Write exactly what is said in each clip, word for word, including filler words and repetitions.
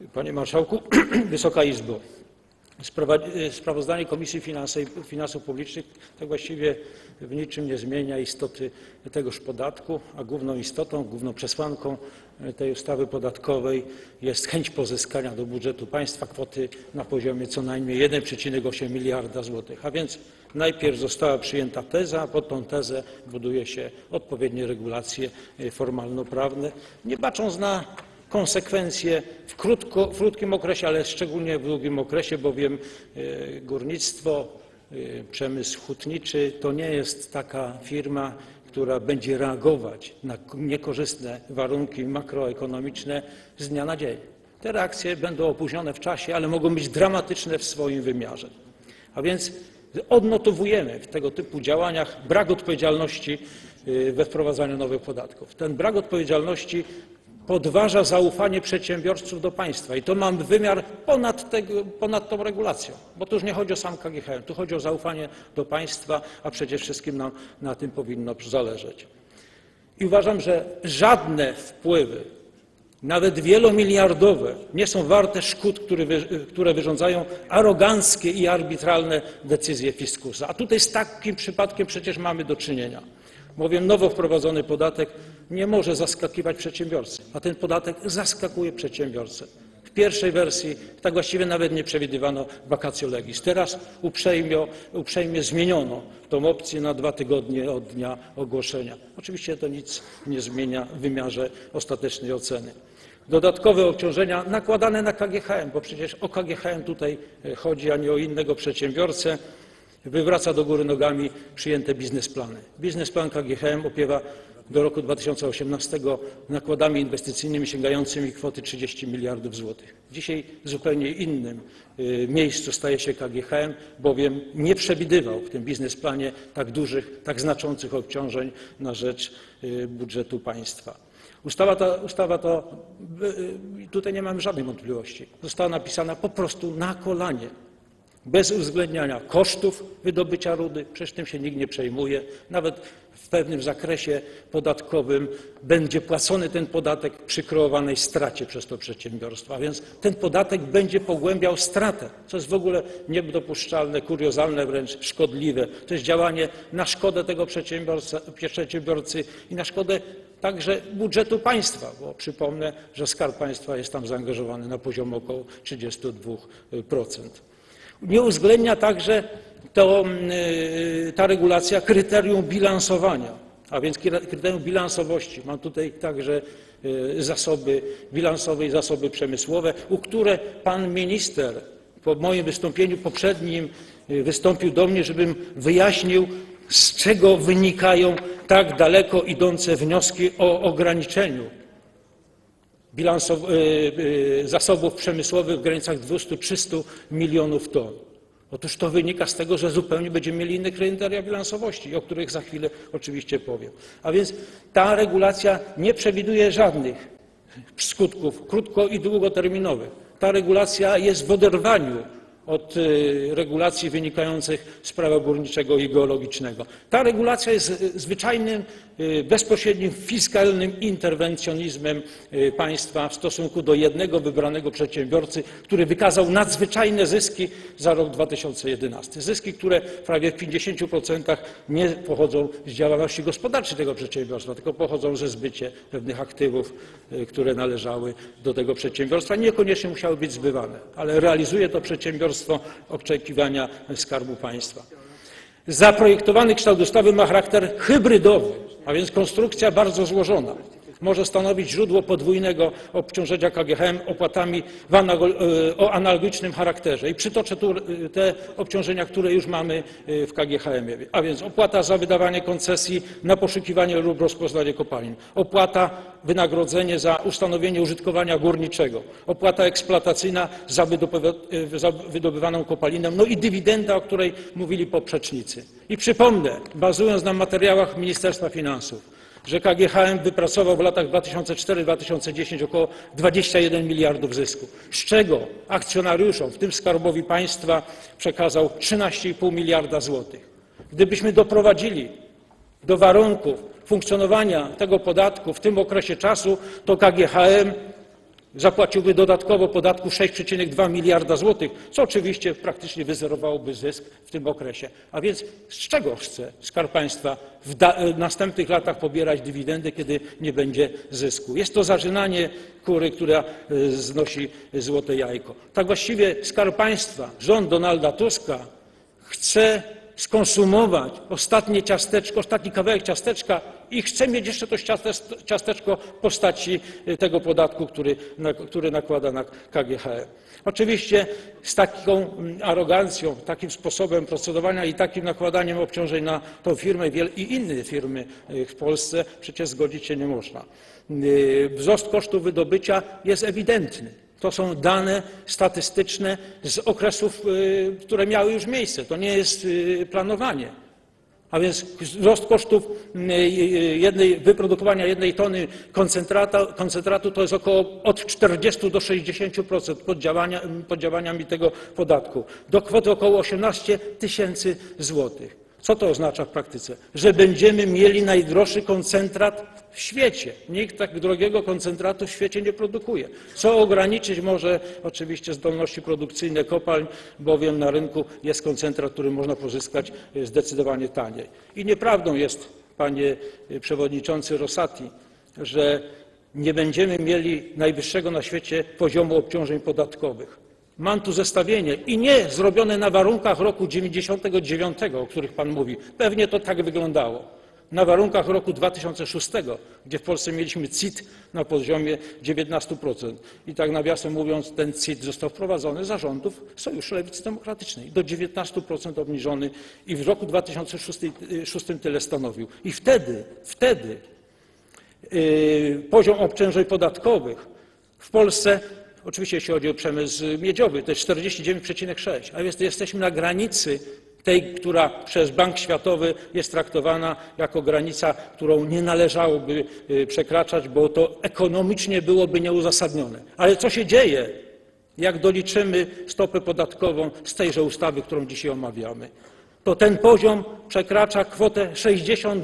Panie Marszałku, Wysoka Izbo! Sprawozdanie Komisji Finansów Publicznych tak właściwie w niczym nie zmienia istoty tegoż podatku, a główną istotą, główną przesłanką tej ustawy podatkowej jest chęć pozyskania do budżetu państwa kwoty na poziomie co najmniej jeden przecinek osiem miliarda złotych. A więc najpierw została przyjęta teza, a pod tą tezę buduje się odpowiednie regulacje formalnoprawne, nie bacząc na konsekwencje w, krótko, w krótkim okresie, ale szczególnie w długim okresie, bowiem górnictwo, przemysł hutniczy to nie jest taka firma, która będzie reagować na niekorzystne warunki makroekonomiczne z dnia na dzień. Te reakcje będą opóźnione w czasie, ale mogą być dramatyczne w swoim wymiarze. A więc odnotowujemy w tego typu działaniach brak odpowiedzialności we wprowadzaniu nowych podatków. Ten brak odpowiedzialności podważa zaufanie przedsiębiorców do państwa i to ma wymiar ponad, tego, ponad tą regulacją, bo tu już nie chodzi o sam K G H M, tu chodzi o zaufanie do państwa, a przede wszystkim nam na tym powinno zależeć. I uważam, że żadne wpływy, nawet wielomiliardowe, nie są warte szkód, które, które wyrządzają aroganckie i arbitralne decyzje fiskusa. A tutaj z takim przypadkiem przecież mamy do czynienia. Bowiem nowo wprowadzony podatek nie może zaskakiwać przedsiębiorcy, a ten podatek zaskakuje przedsiębiorcę. W pierwszej wersji tak właściwie nawet nie przewidywano vacatio legis. Teraz uprzejmie, uprzejmie zmieniono tę opcję na dwa tygodnie od dnia ogłoszenia. Oczywiście to nic nie zmienia w wymiarze ostatecznej oceny. Dodatkowe obciążenia nakładane na K G H M, bo przecież o K G H M tutaj chodzi, a nie o innego przedsiębiorcę, wywraca do góry nogami przyjęte biznesplany. Biznesplan K G H M opiewa do roku dwa tysiące osiemnastego nakładami inwestycyjnymi sięgającymi kwoty trzydzieści miliardów złotych. Dzisiaj w zupełnie innym miejscu staje się K G H M, bowiem nie przewidywał w tym biznesplanie tak dużych, tak znaczących obciążeń na rzecz budżetu państwa. Ustawa ta, ustawa ta, tutaj nie mamy żadnej wątpliwości, została napisana po prostu na kolanie, bez uwzględniania kosztów wydobycia rudy, przecież tym się nikt nie przejmuje. Nawet w pewnym zakresie podatkowym będzie płacony ten podatek przy kreowanej stracie przez to przedsiębiorstwo, a więc ten podatek będzie pogłębiał stratę, co jest w ogóle niedopuszczalne, kuriozalne, wręcz szkodliwe. To jest działanie na szkodę tego przedsiębiorcy i na szkodę także budżetu państwa, bo przypomnę, że Skarb Państwa jest tam zaangażowany na poziomie około trzydziestu dwóch procent. Nie uwzględnia także to, ta regulacja kryterium bilansowania, a więc kryterium bilansowości. Mam tutaj także zasoby bilansowe i zasoby przemysłowe, u które pan minister po moim wystąpieniu poprzednim wystąpił do mnie, żebym wyjaśnił, z czego wynikają tak daleko idące wnioski o ograniczeniu zasobów przemysłowych w granicach dwustu do trzystu milionów ton. Otóż to wynika z tego, że zupełnie będziemy mieli inne kryteria bilansowości, o których za chwilę oczywiście powiem. A więc ta regulacja nie przewiduje żadnych skutków krótko- i długoterminowych. Ta regulacja jest w oderwaniu od regulacji wynikających z prawa górniczego i geologicznego. Ta regulacja jest zwyczajnym, bezpośrednim fiskalnym interwencjonizmem państwa w stosunku do jednego wybranego przedsiębiorcy, który wykazał nadzwyczajne zyski za rok dwa tysiące jedenasty. Zyski, które prawie w pięćdziesięciu procentach nie pochodzą z działalności gospodarczej tego przedsiębiorstwa, tylko pochodzą ze zbycia pewnych aktywów, które należały do tego przedsiębiorstwa. Niekoniecznie musiały być zbywane, ale realizuje to przedsiębiorstwo oczekiwania Skarbu Państwa. Zaprojektowany kształt ustawy ma charakter hybrydowy, a więc konstrukcja bardzo złożona. Może stanowić źródło podwójnego obciążenia K G H M opłatami o analogicznym charakterze. I przytoczę tu te obciążenia, które już mamy w K G H M ie. A więc opłata za wydawanie koncesji na poszukiwanie lub rozpoznanie kopalin, opłata wynagrodzenie za ustanowienie użytkowania górniczego, opłata eksploatacyjna za wydobywaną kopalinę, no i dywidenda, o której mówili poprzecznicy. I przypomnę, bazując na materiałach Ministerstwa Finansów, że K G H M wypracował w latach dwa tysiące czwartym do dwa tysiące dziesiątego około dwadzieścia jeden miliardów zysku, z czego akcjonariuszom, w tym Skarbowi Państwa, przekazał trzynaście i pół miliarda złotych. Gdybyśmy doprowadzili do warunków funkcjonowania tego podatku w tym okresie czasu, to K G H M zapłaciłby dodatkowo podatku sześć przecinek dwa miliarda złotych, co oczywiście praktycznie wyzerowałoby zysk w tym okresie. A więc z czego chce Skarb Państwa w, w następnych latach pobierać dywidendy, kiedy nie będzie zysku? Jest to zarzynanie kury, która znosi złote jajko. Tak właściwie Skarb Państwa, rząd Donalda Tuska chce skonsumować ostatnie ciasteczko, ostatni kawałek ciasteczka i chce mieć jeszcze to ciasteczko w postaci tego podatku, który, który nakłada na K G H M. Oczywiście z taką arogancją, takim sposobem procedowania i takim nakładaniem obciążeń na tę firmę i inne firmy w Polsce przecież zgodzić się nie można. Wzrost kosztów wydobycia jest ewidentny. To są dane statystyczne z okresów, które miały już miejsce. To nie jest planowanie. A więc wzrost kosztów jednej, wyprodukowania jednej tony koncentratu to jest około od czterdziestu do sześćdziesięciu procent pod, działania, pod działaniami tego podatku. Do kwoty około osiemnastu tysięcy złotych. Co to oznacza w praktyce? Że będziemy mieli najdroższy koncentrat w świecie. Nikt tak drogiego koncentratu w świecie nie produkuje. Co ograniczyć może oczywiście zdolności produkcyjne kopalń, bowiem na rynku jest koncentrat, który można pozyskać zdecydowanie taniej. I nieprawdą jest, panie przewodniczący Rosati, że nie będziemy mieli najwyższego na świecie poziomu obciążeń podatkowych. Mam tu zestawienie i nie zrobione na warunkach roku dziewięćdziesiątego dziewiątego, o których pan mówi. Pewnie to tak wyglądało. Na warunkach roku dwa tysiące szóstego, gdzie w Polsce mieliśmy C I T na poziomie dziewiętnastu procent. I tak nawiasem mówiąc, ten C I T został wprowadzony za rządów Sojuszu Lewicy Demokratycznej. Do dziewiętnastu procent obniżony i w roku dwa tysiące szóstym tyle stanowił. I wtedy, wtedy yy, poziom obciążeń podatkowych w Polsce, oczywiście jeśli chodzi o przemysł miedziowy, to jest czterdzieści dziewięć przecinek sześć, a więc jesteśmy na granicy tej, która przez Bank Światowy jest traktowana jako granica, którą nie należałoby przekraczać, bo to ekonomicznie byłoby nieuzasadnione. Ale co się dzieje, jak doliczymy stopę podatkową z tejże ustawy, którą dzisiaj omawiamy? To ten poziom przekracza kwotę sześćdziesiąt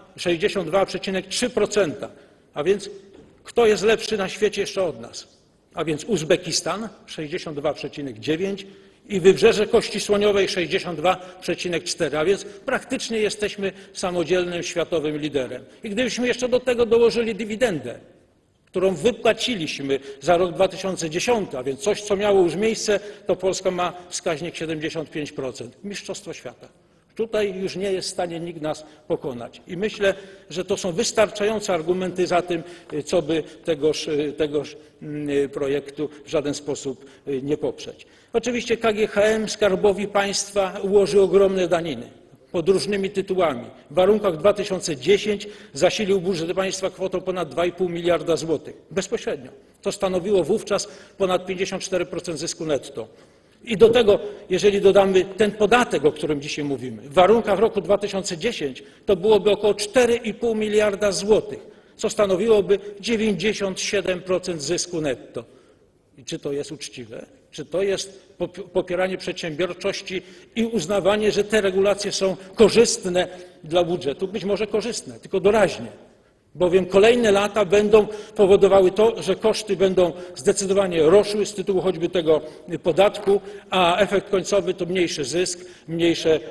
dwa przecinek trzy procent. A więc kto jest lepszy na świecie jeszcze od nas? A więc Uzbekistan sześćdziesiąt dwa przecinek dziewięć i Wybrzeże Kości Słoniowej sześćdziesiąt dwa przecinek cztery, a więc praktycznie jesteśmy samodzielnym światowym liderem. I gdybyśmy jeszcze do tego dołożyli dywidendę, którą wypłaciliśmy za rok dwa tysiące dziesiąty, a więc coś, co miało już miejsce, to Polska ma wskaźnik siedemdziesiąt pięć procent. Mistrzostwo świata. Tutaj już nie jest w stanie nikt nas pokonać. I myślę, że to są wystarczające argumenty za tym, co by tegoż, tegoż projektu w żaden sposób nie poprzeć. Oczywiście K G H M Skarbowi Państwa ułoży ogromne daniny pod różnymi tytułami. W warunkach dwa tysiące dziesiątego zasilił budżet państwa kwotą ponad dwa i pół miliarda złotych. Bezpośrednio. To stanowiło wówczas ponad pięćdziesiąt cztery procent zysku netto. I do tego, jeżeli dodamy ten podatek, o którym dzisiaj mówimy, w warunkach roku dwa tysiące dziesiątego to byłoby około cztery i pół miliarda złotych, co stanowiłoby dziewięćdziesiąt siedem procent zysku netto. I czy to jest uczciwe? Czy to jest popieranie przedsiębiorczości i uznawanie, że te regulacje są korzystne dla budżetu? Być może korzystne, tylko doraźnie. Bowiem kolejne lata będą powodowały to, że koszty będą zdecydowanie rosły z tytułu choćby tego podatku, a efekt końcowy to mniejszy zysk, mniejsze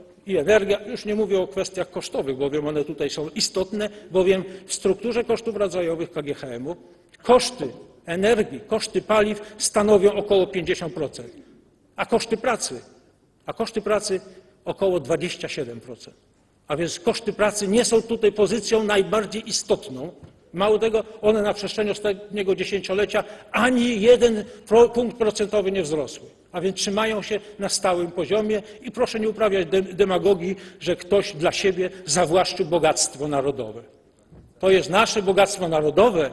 i energia. Już nie mówię o kwestiach kosztowych, bowiem one tutaj są istotne, bowiem w strukturze kosztów rodzajowych K G H M-u koszty energii, koszty paliw stanowią około pięćdziesiąt procent, a koszty pracy, a koszty pracy około dwadzieścia siedem procent. A więc koszty pracy nie są tutaj pozycją najbardziej istotną. Mało tego, one na przestrzeni ostatniego dziesięciolecia ani jeden punkt procentowy nie wzrosły. A więc trzymają się na stałym poziomie i proszę nie uprawiać demagogii, że ktoś dla siebie zawłaszczył bogactwo narodowe. To jest nasze bogactwo narodowe,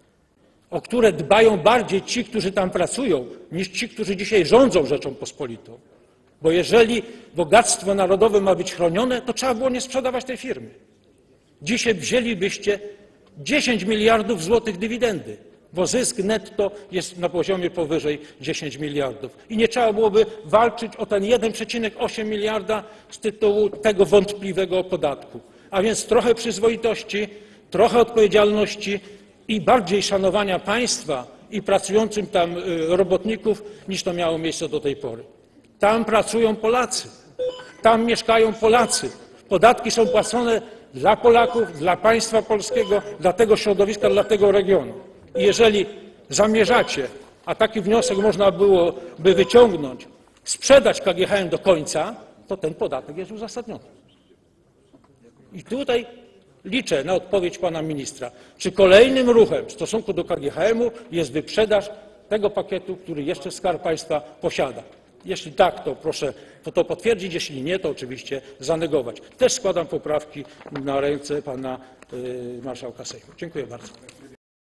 o które dbają bardziej ci, którzy tam pracują, niż ci, którzy dzisiaj rządzą Rzecząpospolitą. Bo jeżeli bogactwo narodowe ma być chronione, to trzeba było nie sprzedawać tej firmy. Dzisiaj wzięlibyście dziesięć miliardów złotych dywidendy, bo zysk netto jest na poziomie powyżej dziesięciu miliardów. I nie trzeba byłoby walczyć o ten jeden przecinek osiem miliarda z tytułu tego wątpliwego podatku. A więc trochę przyzwoitości, trochę odpowiedzialności i bardziej szanowania państwa i pracującym tam robotników, niż to miało miejsce do tej pory. Tam pracują Polacy, tam mieszkają Polacy. Podatki są płacone dla Polaków, dla państwa polskiego, dla tego środowiska, dla tego regionu. I jeżeli zamierzacie, a taki wniosek można byłoby wyciągnąć, sprzedać K G H M do końca, to ten podatek jest uzasadniony. I tutaj liczę na odpowiedź pana ministra, czy kolejnym ruchem w stosunku do K G H M u jest wyprzedaż tego pakietu, który jeszcze Skarb Państwa posiada. Jeśli tak, to proszę to potwierdzić, jeśli nie, to oczywiście zanegować. Też składam poprawki na ręce pana marszałka Sejmu. Dziękuję bardzo.